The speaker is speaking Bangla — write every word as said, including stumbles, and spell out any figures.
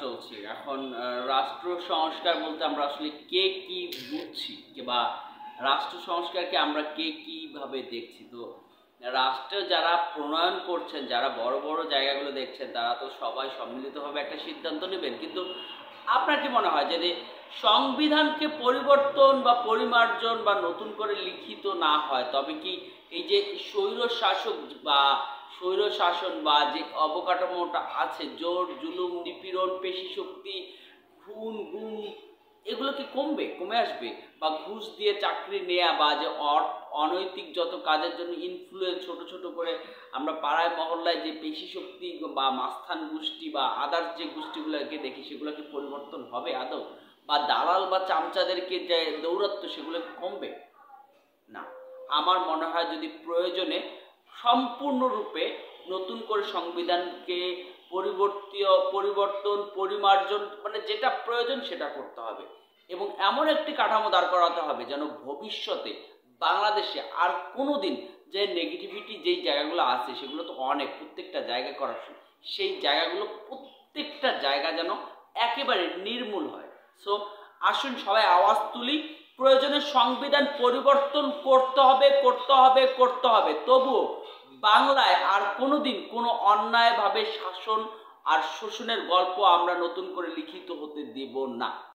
চলছে এখন। রাষ্ট্র সংস্কার বলতে আমরা আসলে কে কি বুঝছি বা রাষ্ট্র সংস্কারকে আমরা কে কিভাবে দেখছি? তো রাষ্ট্র যারা প্রণয়ন করছেন, যারা বড় বড় জায়গাগুলো দেখছেন, তারা তো সবাই সম্মিলিতভাবে একটা সিদ্ধান্ত নেবেন। কিন্তু আপনার কি মনে হয় যদি সংবিধানকে পরিবর্তন বা পরিমার্জন বা নতুন করে লিখিত না হয়, তবে কি এই যে স্বৈর শাসক বা স্বৈর শাসন বা যে অবকাঠামোটা আছে, জোর জুলুম নিপীড়ন পেশি শক্তি খুন গুম, এগুলো কি কমবে, কমে আসবে? বা ঘুষ দিয়ে চাকরি নেয়া বা যে অনৈতিক যত কাজের জন্য ইনফ্লুয়েন্স ছোট ছোট করে আমরা পাড়ায় মহল্লায় যে পেশি শক্তি বা মাস্তান গোষ্ঠী বা আদার্স যে গোষ্ঠীগুলোকে দেখি, সেগুলো কি পরিবর্তন হবে আদৌ? বা দালাল বা চামচাদেরকে যে দৌরাত্ম্য, সেগুলো কি কমবে? না, আমার মনে হয় যদি প্রয়োজনে সম্পূর্ণরূপে নতুন করে সংবিধানকে পরিবর্তীয় পরিবর্তন পরিমার্জন মানে যেটা প্রয়োজন সেটা করতে হবে, এবং এমন একটি কাঠামো দাঁড় করাতে হবে যেন ভবিষ্যতে বাংলাদেশে আর কোনো দিন যে নেগেটিভিটি যেই জায়গাগুলো আছে, সেগুলো তো অনেক, প্রত্যেকটা জায়গা করাপশন, সেই জায়গাগুলো প্রত্যেকটা জায়গা যেন একেবারে নির্মূল হয়। সো আসুন সবাই আওয়াজ তুলি, প্রয়োজনে সংবিধান পরিবর্তন করতে হবে করতে হবে করতে হবে তবুও বাংলায় আর কোনোদিন কোনো অন্যায়ভাবে শাসন আর শোষণের গল্প আমরা নতুন করে লিখিত হতে দেব না।